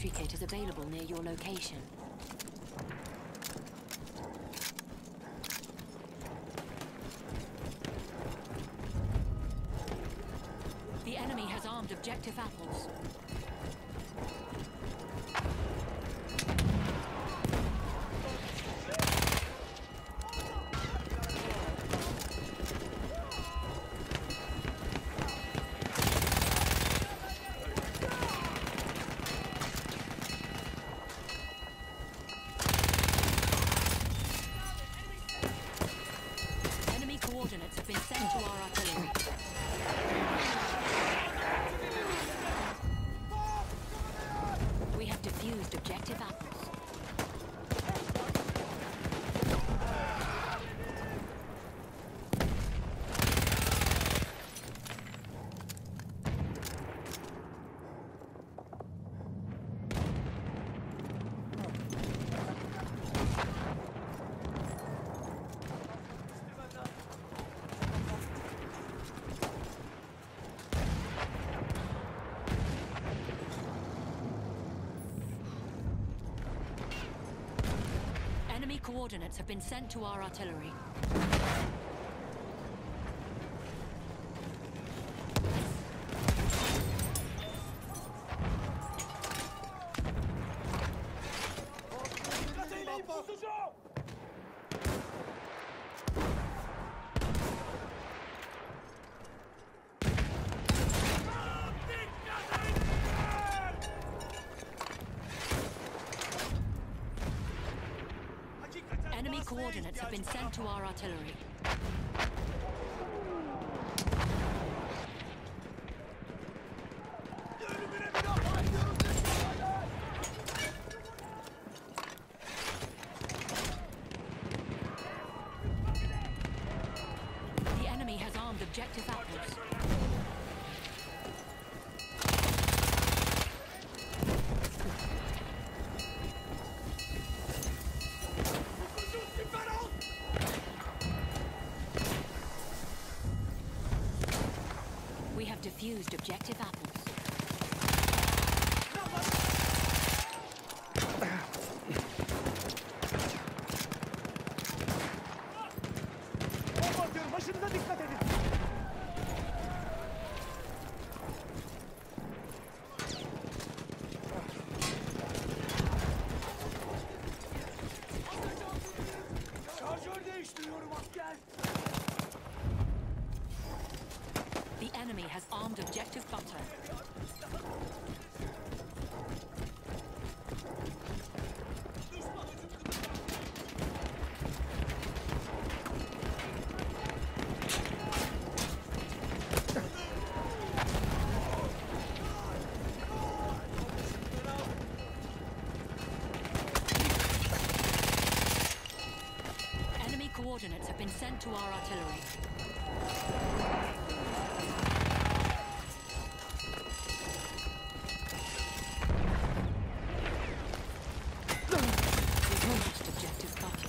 sentry kit is available near your location. The enemy has armed objective apples. Coordinates have been sent to our artillery. We have defused objective apples. Enemy coordinates have been sent to our artillery. Enemy coordinates have been sent to our artillery. The enemy has armed objective apples. We have defused objective apples. Başınıza dikkat edin. Şarjör değiştiriyorum asker. The enemy has armed objective butter. Enemy coordinates have been sent to our artillery. Objective butter.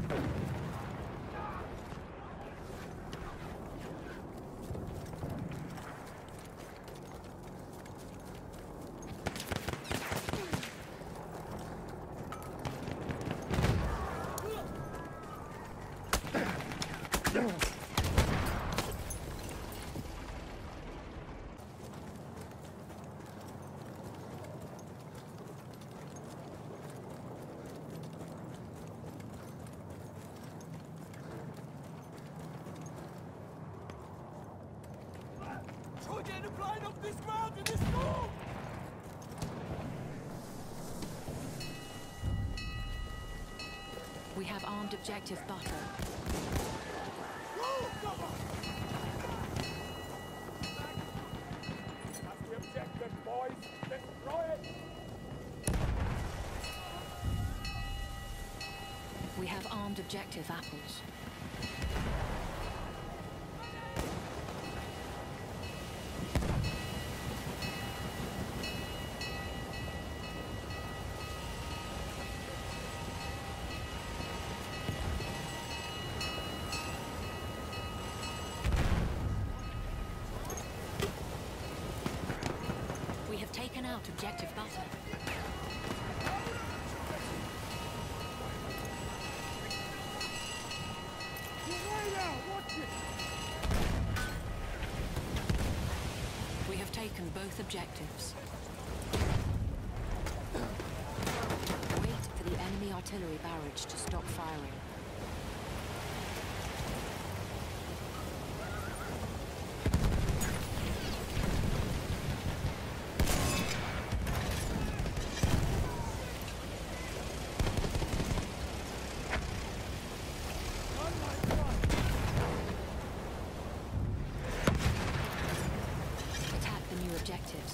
Trojan applied up this ground in this storm! We have armed objective butter. Whoa, cover! That's the objective, boys. Destroy it! We have armed objective apples. We have taken out objective butter. You're way out! Watch it! We have taken both objectives. Wait for the enemy artillery barrage to stop firing. Attack the new objectives.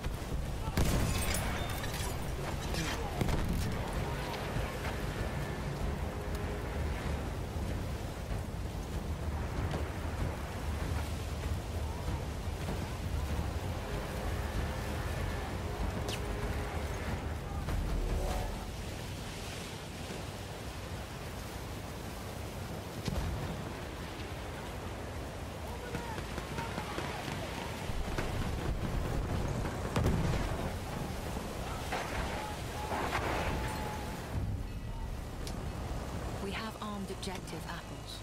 We have armed objective apples.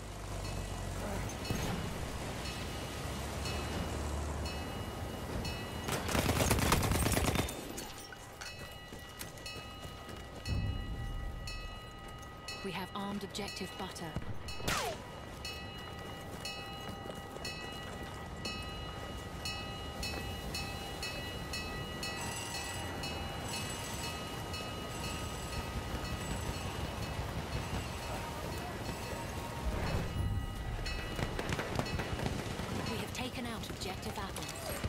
We have armed objective butter. We have taken out objective apples.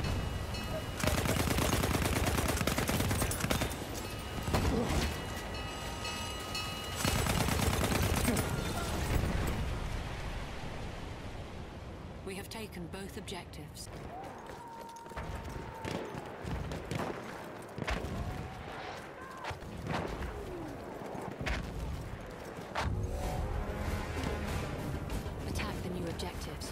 We have taken both objectives. Attack the new objectives.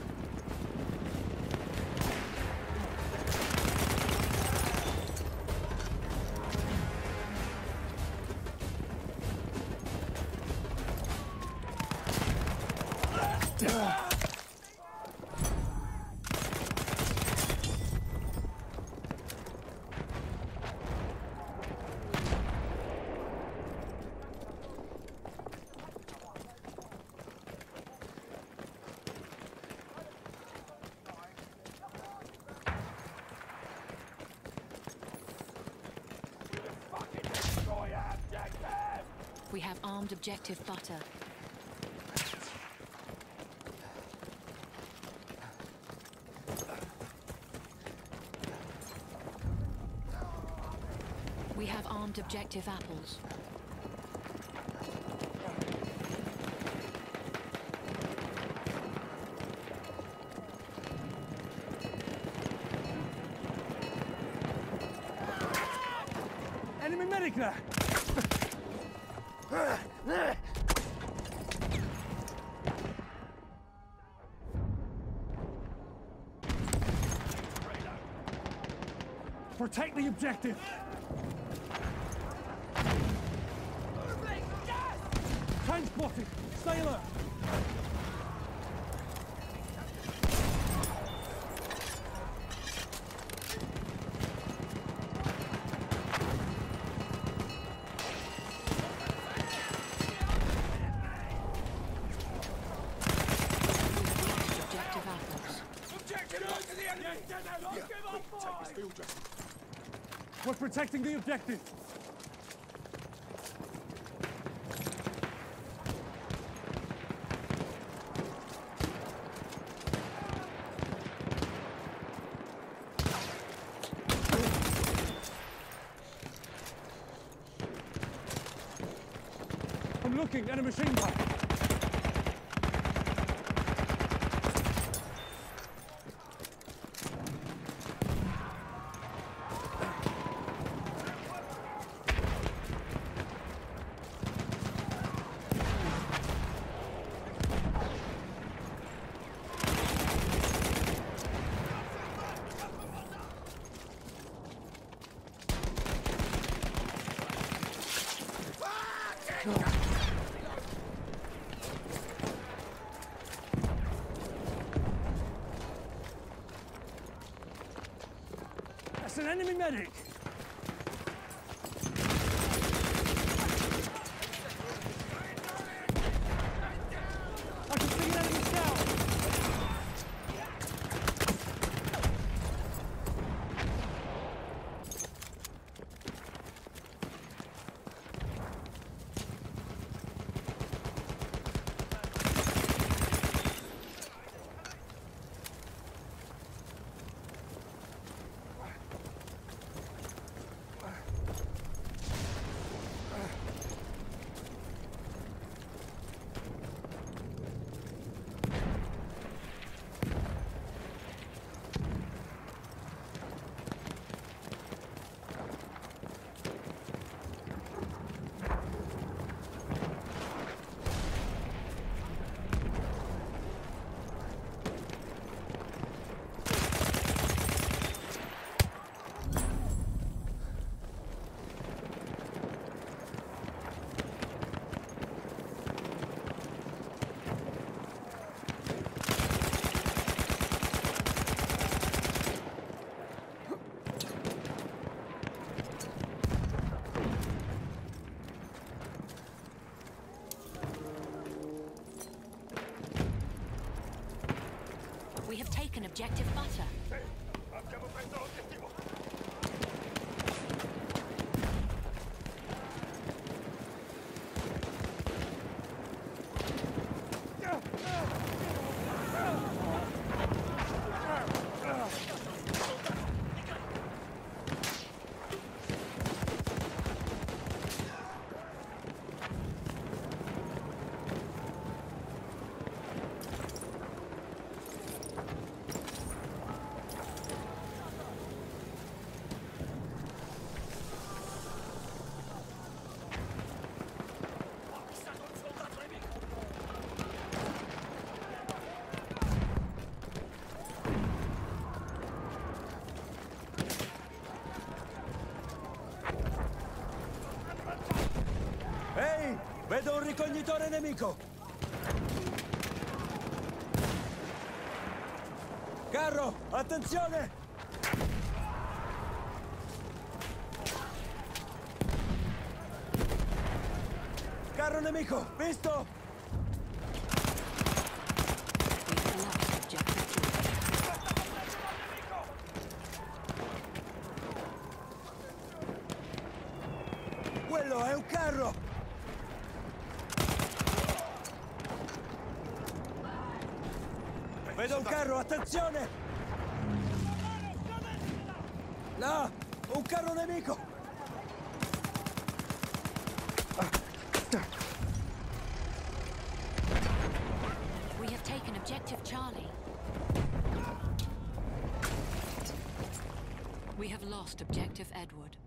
We have armed objective butter. We have armed objective apples. Enemy medic there! Protect the objective! Tank spotted! Stay alert! Objective apples. Objective locked to the enemy! Don't give up, boys! We're protecting the objective! I'm looking at a machine gun. That's an enemy medic! I can see an enemy scout! We have taken objective butter. Abbiamo preso l'obiettivo! Ehi! Vedo un ricognitore nemico! Carro, attenzione! Carro nemico, visto? We've lost objective George. Quello è un carro! Vedo un carro, attenzione! Là! Un carro nemico! We have taken objective Charlie. We have lost objective Edward.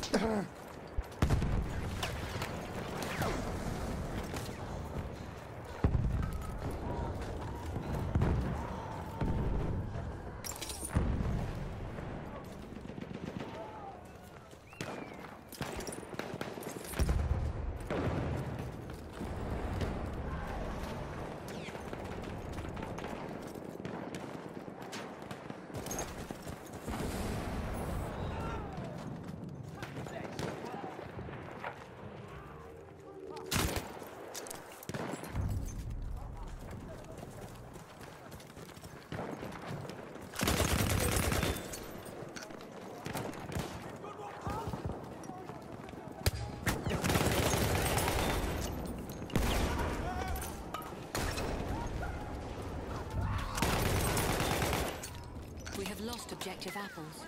We have lost objective apples.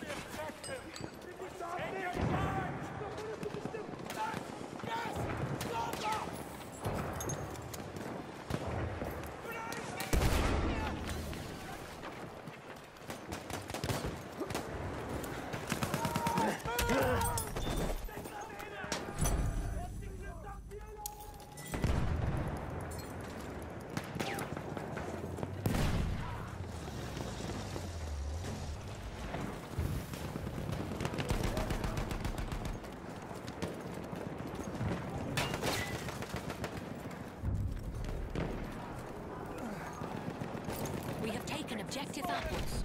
We have taken objective apples.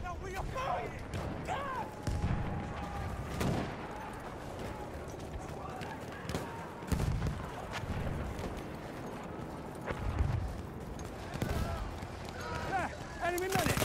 Ah, enemy medic!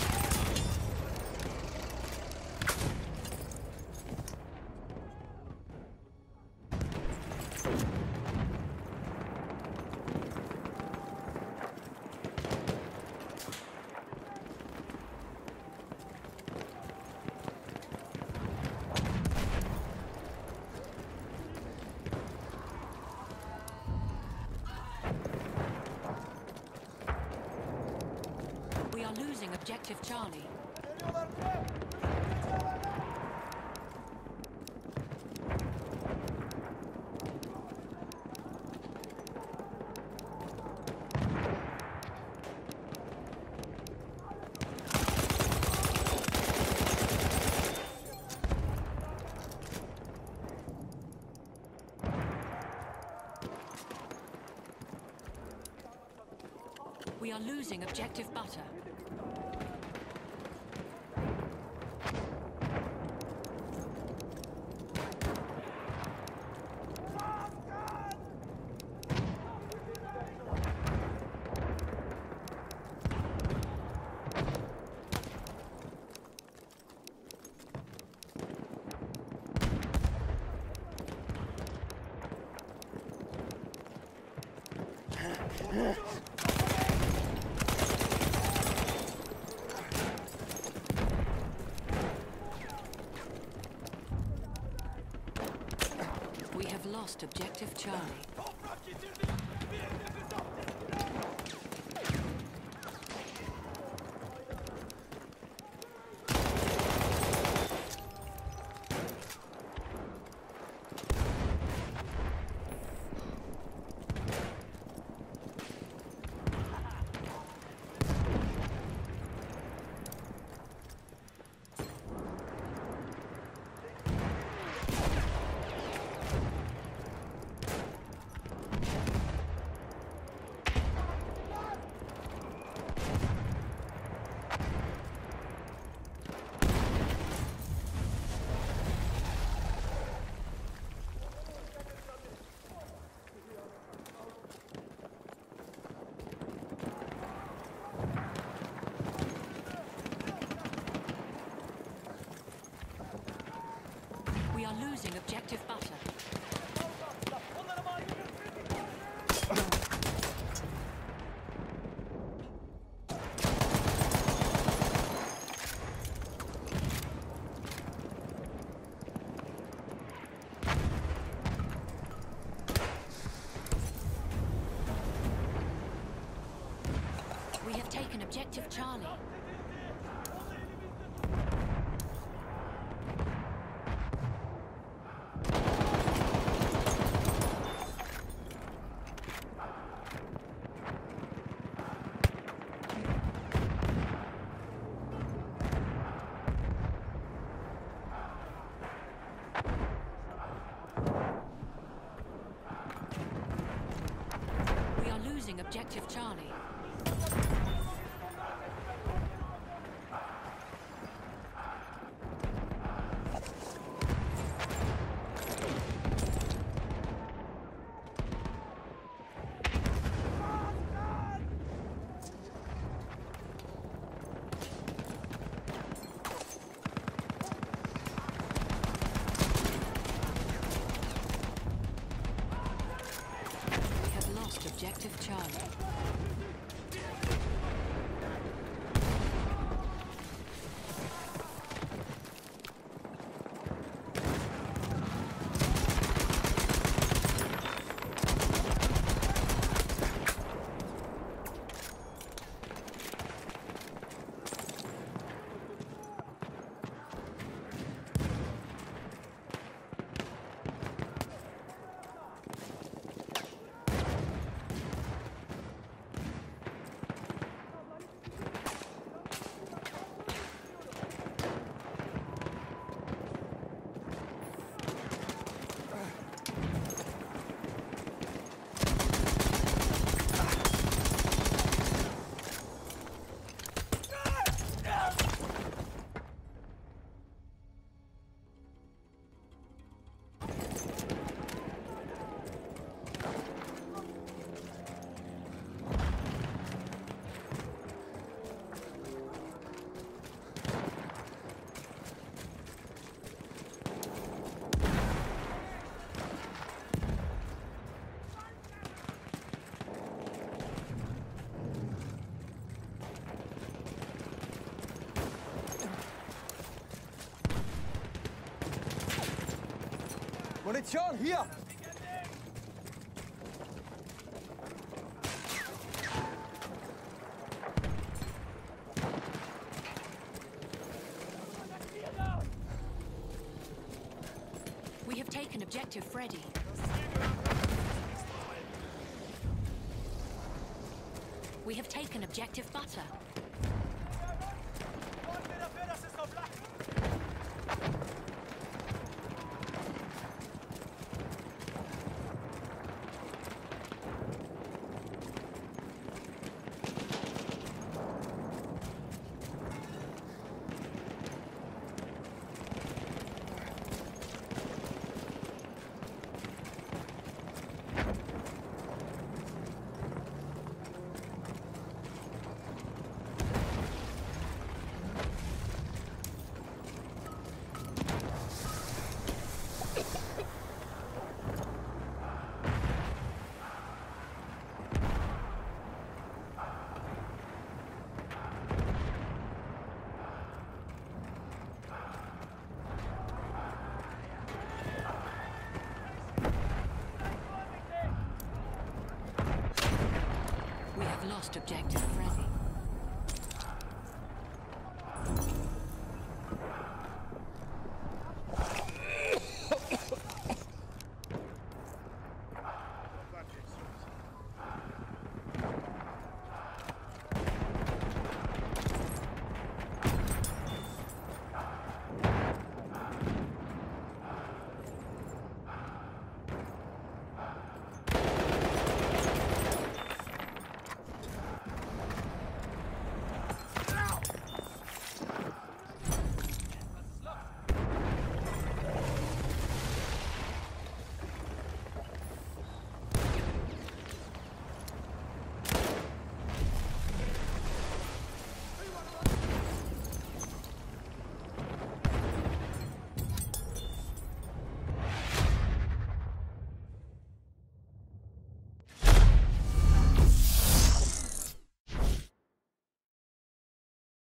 We are losing objective Charlie. We are losing objective butter. We have lost objective Charlie. We are losing objective butter. We have taken objective Charlie. objective Charlie. Objective Charlie. Munition, hier! We have taken objective Freddy. We have taken objective Butter. We have lost objective Freddy.